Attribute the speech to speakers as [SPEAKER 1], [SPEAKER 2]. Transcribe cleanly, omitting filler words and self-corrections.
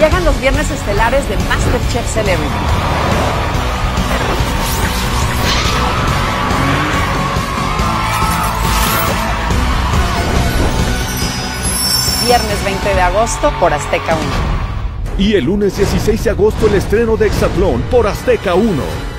[SPEAKER 1] Llegan los viernes estelares de MasterChef Celebrity. Viernes 20 de agosto por Azteca 1.
[SPEAKER 2] Y el lunes 16 de agosto el estreno de Hexatlón por Azteca 1.